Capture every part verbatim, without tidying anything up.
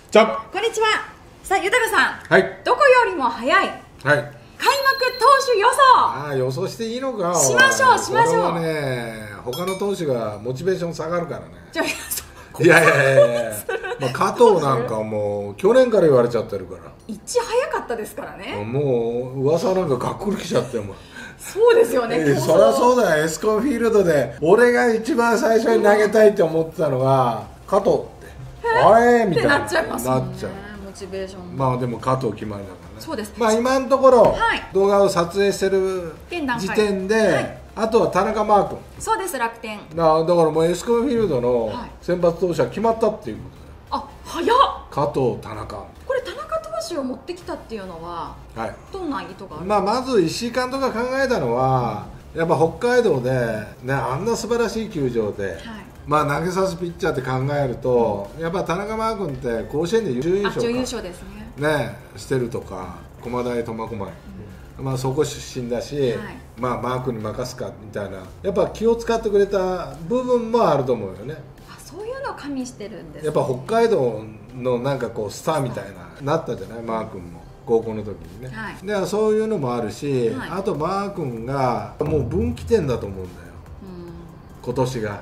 じゃこんにちは。さあ、豊さん、 はい、 どこよりも早いはい、 開幕投手予想。 ああ、予想していいのか。 しましょうしましょう。 これはね、他の投手がモチベーション下がるからね。 じゃあいやいやいやいや、まあ、加藤なんかもう去年から言われちゃってるから。 いち早かったですからね。 もう噂なんかがっくりきちゃっても。 そうですよね。 えそりゃそうだよ。エスコンフィールドで俺が一番最初に投げたいって思ってたのが加藤って、あれみたいななっちゃいますもんね。 なっちゃう。 モチベーション。 まあでも加藤決まりだからね。 そうです。 まあ今のところ、 はい、 動画を撮影してる時点で、はい、あとは田中マー君。 そうです、楽天。 だだからもうエスコンフィールドの先発投手は決まったっていうことだよ。 あ、早っ。 加藤、田中。 これ田中投手を持ってきたっていうのは、はい、どんな意図がある？ まあまず石井監督が考えたのは、やっぱ北海道で、ね、あんな素晴らしい球場で、はい、まあ投げさすピッチャーって考えると、やっぱ田中マー君って甲子園で準優勝か、 準優勝ですね。 ね、してるとか、駒大苫小牧、うん、まあそこ出身だし、はい、まあマー君に任すかみたいな、やっぱ気を使ってくれた部分もあると思うよね。 あ、そういうのを加味してるんですね。 やっぱ北海道のなんかこうスターみたいななったじゃない、マー君も。高校の時にね、はい、でそういうのもあるし、はい、あとマー君がもう分岐点だと思うんだよ、うん、今年が、はい、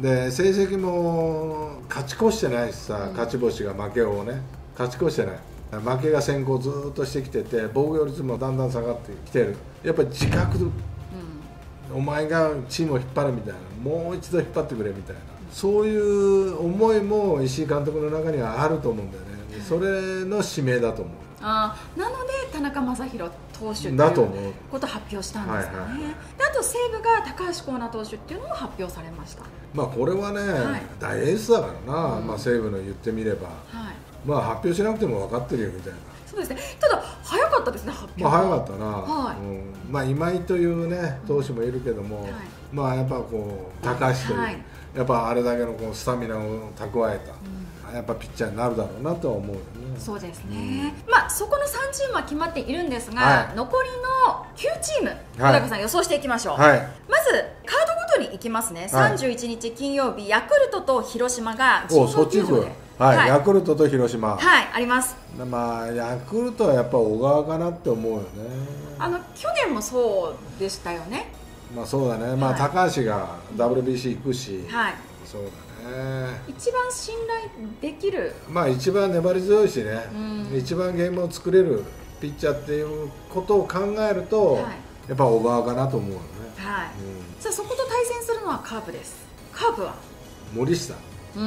で成績も勝ち越してないしさ、うん、勝ち星が負けをね勝ち越してない負けが先行ずっとしてきてて防御率もだんだん下がってきてる。やっぱり自覚、うん、お前がチームを引っ張るみたいな、もう一度引っ張ってくれみたいな、そういう思いも石井監督の中にはあると思うんだよね。それの指名だと思う。 あなので田中将大投手ということを発表したんですよね。はいはい、であと西武が高橋光成投手っていうのも発表されました。 まあこれはね、はい、大エースだからな、うん、まあ西武の言ってみれば、はい、まあ発表しなくても分かってるよみたいな。 そうですね。ただ早かったですね、発表。 まあ早かったな。はい、うん、まあ今井というね投手もいるけども、うん、はい、まあやっぱこう高橋という、はい、やっぱあれだけのこうスタミナを蓄えた。うん、やっぱピッチャーになるだろうなとは思うよね。 そうですね、うん、まあそこのさんチームは決まっているんですが、はい、残りのきゅうチーム、小高さん予想していきましょう。はい、まずカードごとにいきますね。はい、さんじゅういちにち金曜日、ヤクルトと広島が神宮球場で、 はいはい、ヤクルトと広島、 はい、あります。 まあヤクルトはやっぱ小川かなって思うよね。 あの去年もそうでしたよね。 まあそうだね、まあ、はい、高橋が ダブリュービーシー 行くし、はい、そうだね、 一番信頼できる、 まあ一番粘り強いしね、うん、一番ゲームを作れるピッチャーっていうことを考えると、はい、やっぱ小川かなと思うよね。 はい、うん、さあそこと対戦するのはカープです。カープは森下、うん、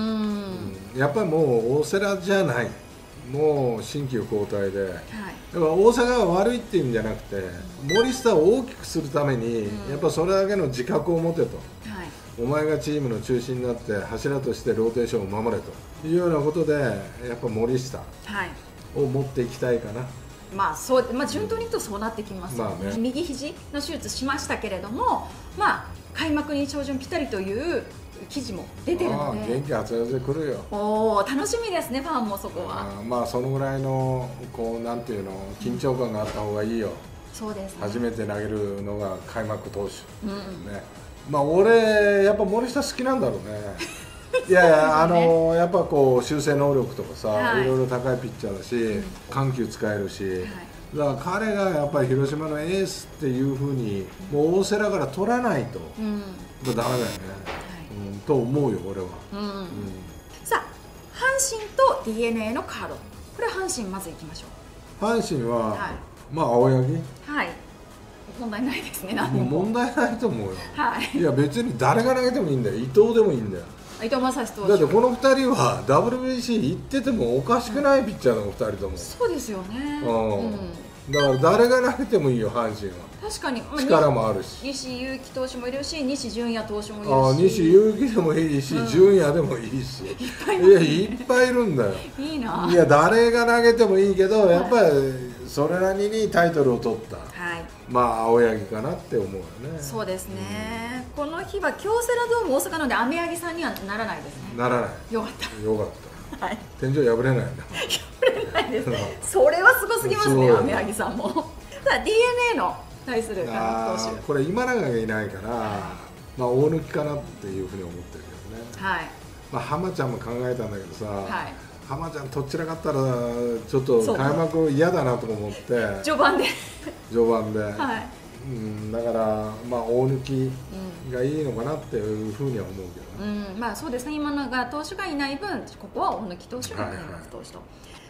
やっぱりもう大瀬良じゃない、もう新旧交代で、はい、だから大阪が悪いっていうんじゃなくて、うん、森下を大きくするために、うん、やっぱそれだけの自覚を持てと、はい、お前がチームの中心になって柱としてローテーションを守れというようなことで、やっぱ森下を持っていきたいかな。はい、 まあそう、まあ、順当に言うとそうなってきますよね。まあね、右肘の手術しましたけれども、まあ、開幕に照準ぴったりという記事も出てるので、 元気はつらつで来るよ。 おお、楽しみですね、ファンもそこは。 あまあそのぐらいのこうなんていうの緊張感があった方がいいよ。 そうですね、 初めて投げるのが開幕投手、うん、ね、まあ俺やっぱ森下好きなんだろうね。いやいや、あのやっぱこう修正能力とかさ、はい、いろいろ高いピッチャーだし、うん、緩急使えるし、はい、だから彼がやっぱり広島のエースっていうふうに、うん、もう大瀬良から取らないと、うん、ダメだよね、はい、うん、と思うよ俺は。うんうん、 さあ阪神と ディーエヌエー のカード、これ阪神まずいきましょう。 阪神は、はい、まあ青柳、 はい、問題ないですね。何も問題ないと思うよ。はい、いや別に誰が投げてもいいんだよ。伊藤でもいいんだよ。 伊藤将司投手だってこのふたりは ダブリュービーシー 行っててもおかしくないピッチャーのふたりとも。 そうですよね、 うん、だから誰が投げてもいいよ阪神は。確かに、まあ、力もあるし、 西勇輝投手もいるし、西純也投手もいるし、 あ西勇輝でもいいし、うん、純也でもいいし、いっぱいいやいっぱいいるんだよ。いいな。いや誰が投げてもいいけど、やっぱりそれなりにタイトルを取った、はい、まあ青柳かなって思うよね。 そうですね、うん、この日は京セラドーム大阪なので雨柳さんにはならないですね。 ならない。 よかったよかった、はい、天井破れないんだ。 破れないですそれはすごすぎますね、雨柳さんも。さあ ディーエヌエー の対する投手、 これ今永がいないから、はい、まあ大抜きかなっていうふうに思ってるけどね。はい、まあ浜ちゃんも考えたんだけどさ、はい、 浜ちゃんとっちらかったらちょっと開幕嫌だなと思って序盤で序盤で、 はい、 うん、だからまあ大抜きがいいのかなっていうふうには思うけどね、 うん、まあそうですね、今永投手がいない分ここは大抜き投手が開幕投手と、はいはい、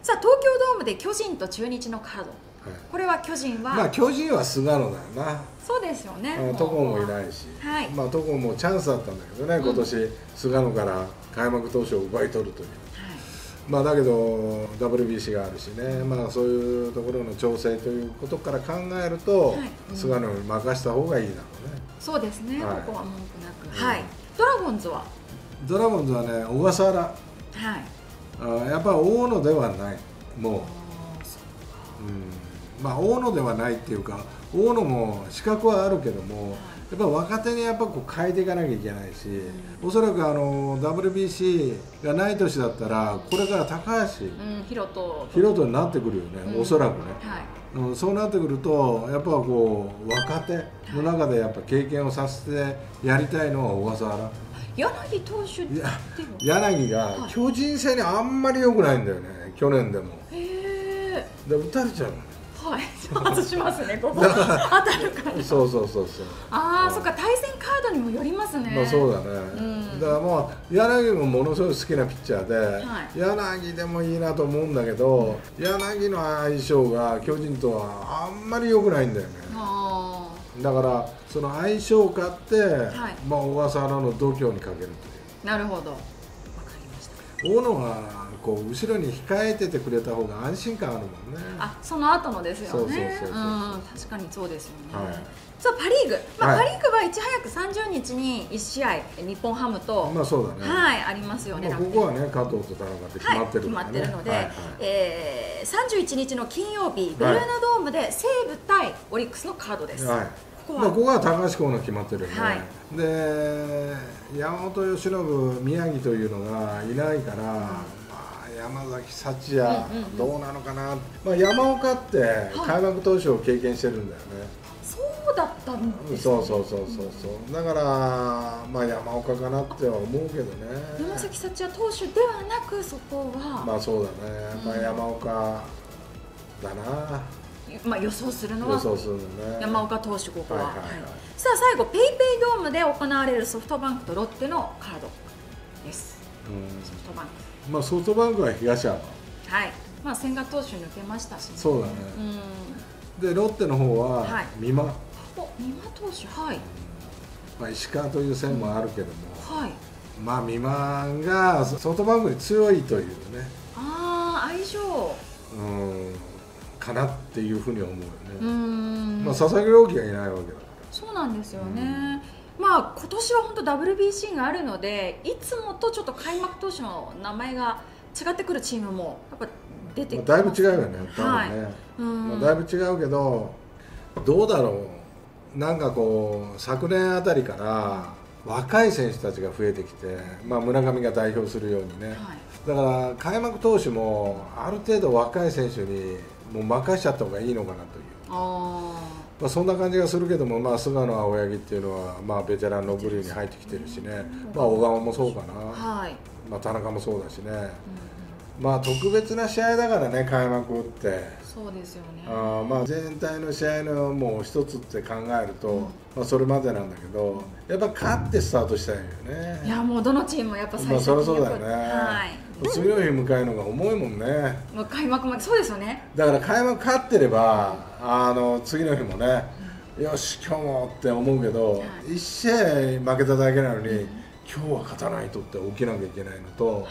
さあ東京ドームで巨人と中日のカード、はい、これは巨人はまあ巨人は菅野だよな。 そうですよね。 戸郷もいないし、はい、まあ戸郷もチャンスだったんだけどね、今年、うん、菅野から開幕投手を奪い取るという、はい、まあだけど ダブリュービーシー があるしね、まあそういうところの調整ということから考えると、はい、うん、菅野に任した方がいいだろうね。 そうですね、はい、ここは文句なく、うん、はい。ドラゴンズはドラゴンズはね、小笠原、はい、あやっぱり大野ではない、もう、うん、まあ大野ではないっていうか、大野も資格はあるけども、やっぱ若手にやっぱこう変えていかなきゃいけないし、うん、おそらくあの ダブリュービーシー がない年だったらこれから高橋、うん、 ヒロトヒロトになってくるよね、うん、おそらくね、はい、うん、そうなってくるとやっぱこう若手の中でやっぱ経験をさせてやりたいのは小笠原。 柳投手って柳が巨人戦にあんまり良くないんだよね、去年でも。へえ。で打たれちゃうのね。 はい、外しますね、ここ当たるから。 そうそうそうそう。 ああ、そっか、対戦カードにもよりますね。 まあそうだね。うん、だからまあ柳もものすごい好きなピッチャーで、はい、柳でもいいなと思うんだけど、うん、柳の相性が巨人とはあんまり良くないんだよね。あだからその相性を買って、はい、まあ小笠原の度胸にかけるという。 なるほど。わかりました。 大野はこう後ろに控えててくれた方が安心感あるもんね。 あ、その後のですよね。そうそうそうそう、うん、確かにそうですよね。はい、さあパリーグ、まあ、はい、パリーグはいち早くさんじゅうにちにいち試合日本ハムと、 まあそうだね、 はい、ありますよね。 まあ、ここはね加藤と田中って決まってるからね、 はい、決まってるので、はいはい、えー、さんじゅういちにちの金曜日ベルーナドームで西武対オリックスのカードです。はい、 ここは、まあ、ここは高橋光成決まってるよね、はい、で山本由伸、宮城というのがいないから、うん、山崎福也、どうなのかな、まあ、山岡って開幕投手を経験してるんだよね、はい、 そうだったんですね。 そうそうそうそうそう、うん、だから、まあ、山岡かなっては思うけどね。 山崎福也投手ではなくそこはまあそうだね、やっぱり山岡だな、 うん、まあ予想するのは予想するの、ね、 山岡投手、ここは、はいはいはい、さあ最後ペイペイドームで行われるソフトバンクとロッテのカードです、うん、ソフトバンク、まあ、 ソフトバンクは東山、 はい、まあ、千賀投手抜けましたし、ね、 そうだね、うん、でロッテの方は美馬、はい、 お美馬投手、はい、 まあ、石川という線もあるけども、 うん、はい、まあ美馬がソフトバンクに強いというね、 ああ相性、 うんかなっていうふうに思うよね。うん、まあ、佐々木朗希がいないわけだから。 そうなんですよね、うん、まあ今年は本当 ダブリュービーシー があるので、いつもとちょっと開幕投手の名前が違ってくるチームもやっぱ出てきます、 まあ、だいぶ違うよね、多分ね、はい、うん、まあ、だいぶ違うけど、どうだろう、なんかこう昨年あたりから若い選手たちが増えてきて、まあ、村上が代表するようにね、はい、だから開幕投手もある程度若い選手にもう任しちゃった方がいいのかなという、あ、まあ、そんな感じがするけども、まあ、菅野、青柳っていうのは、まあ、ベテランの部類に入ってきてるしね、まあ、小川もそうかな、はい、まあ、田中もそうだしね、うん、まあ、特別な試合だからね、開幕って。 そうですよね、 あ、まあ、全体の試合のもう一つって考えると、うん、まあ、それまでなんだけど、やっぱ勝ってスタートしたいよね。 いや、もうどのチームもやっぱ最初に、 まあ、そりゃそうだよね、はい、次の日迎えるのが重いもんね。 もう開幕まで、そうですよね。 だから開幕勝ってれば、あの次の日もね、うん、よし今日もって思うけど、はい、いち試合負けただけなのに、うん、今日は勝たないとって起きなきゃいけないのと、はい、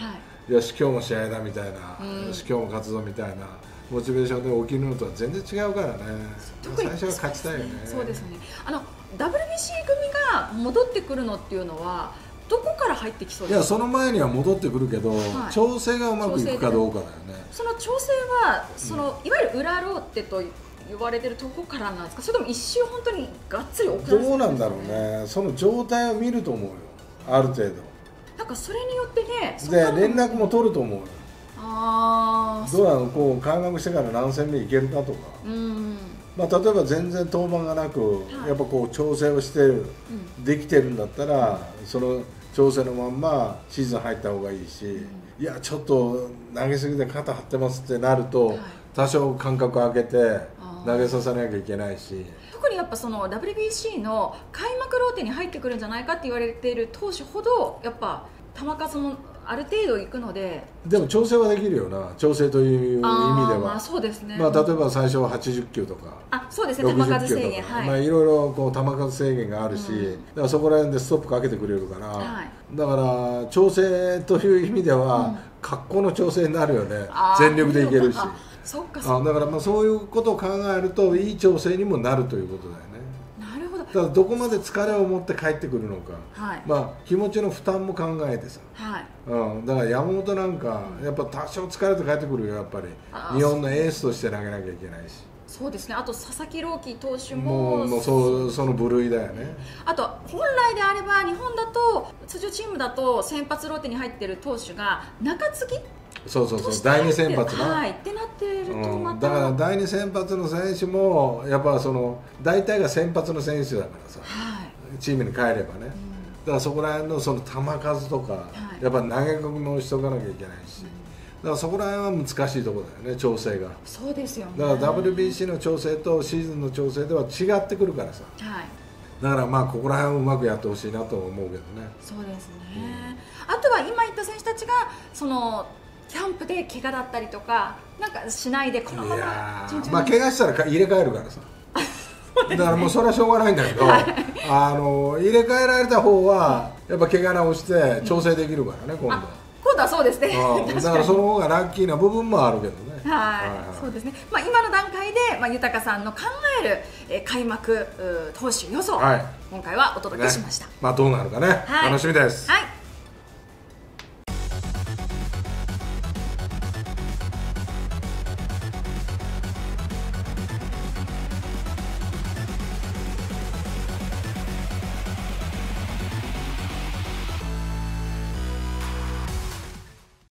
よし今日も試合だみたいな、うん、よし今日も勝つぞみたいなモチベーションで起きるのとは全然違うからね。最初は勝ちたいよね。 そうですね。あの ダブリュービーシー 組が戻ってくるのっていうのはどこから入ってきそうですか。 いや、その前には戻ってくるけど、はい、調整がうまくいくかどうかだよね。 その調整はその、うん、いわゆる裏ローテと言われてるとこからなんですか、それとも一周本当にがっつり送らせるんですかね。 どうなんだろうね。その状態を見ると思うよ、ある程度。 なんかそれによってね、 で連絡も取ると思うよ。あ、どうなの、こう開幕してから何戦目いけるかとか、うん、まあ、例えば全然登板がなく、はい、やっぱこう調整をしてる、うん、できてるんだったら、その調整のまんまシーズン入った方がいいし、うん、いやちょっと投げすぎて肩張ってますってなると、はい、多少間隔空けて投げさせなきゃいけないし、 特にやっぱその ダブリュービーシー の開幕ローテに入ってくるんじゃないかって言われている投手ほどやっぱ球数もある程度いくので、 でも調整はできるよな、調整という意味では。 まあそうですね、 まあ、例えば最初ははちじゅっきゅうとか、 あそうですね、球数制限、はい、 まあいろいろこう球数制限があるし、うん、だからそこら辺でストップかけてくれるから、はい、だから調整という意味では、うん、格好の調整になるよね、全力でいけるし。 そっかそっか、 あだからまあそういうことを考えるといい調整にもなるということだよね。 なるほど。 だからどこまで疲れを持って帰ってくるのか、はい、まあ気持ちの負担も考えてさ、はい、うん、だから山本なんかやっぱ多少疲れて帰ってくるよ、やっぱり日本のエースとして投げなきゃいけないし。 そうですね、あと佐々木朗希投手ももうもうそその部類だよね。 あと本来であれば日本だと通常チームだと先発ローテに入っている投手が中継ぎ、 そうそうそう、だいに先発な、 はい、ってなってるとまた、 うん、だからだいに先発の選手もやっぱその大体が先発の選手だからさ、はい、チームに帰ればね、うん、だからそこら辺のその球数とか、はい、やっぱ投げ込みもしとかなきゃいけないし、うん、だからそこら辺は難しいところだよね、調整が。 そうですよね。 だから ダブリュービーシー の調整とシーズンの調整では違ってくるからさ、はい、だからまあここら辺をうまくやってほしいなと思うけどね。 そうですね、うん、あとは今言った選手たちがそのキャンプで怪我だったりとかなんかしないでこのまま順調に、 まあ怪我したら入れ替えるからさだからもうそれはしょうがないんだけど、はい、あの入れ替えられた方はやっぱ怪我直して調整できるからね、うん、今度今度はそうですねだからその方がラッキーな部分もあるけどね。 はい、はい、そうですね、まあ、今の段階で、まあ、豊さんの考える、えー、開幕投手予想、はい、今回はお届けしました、 ね、まあ、どうなるかね、はい、楽しみです。 はい。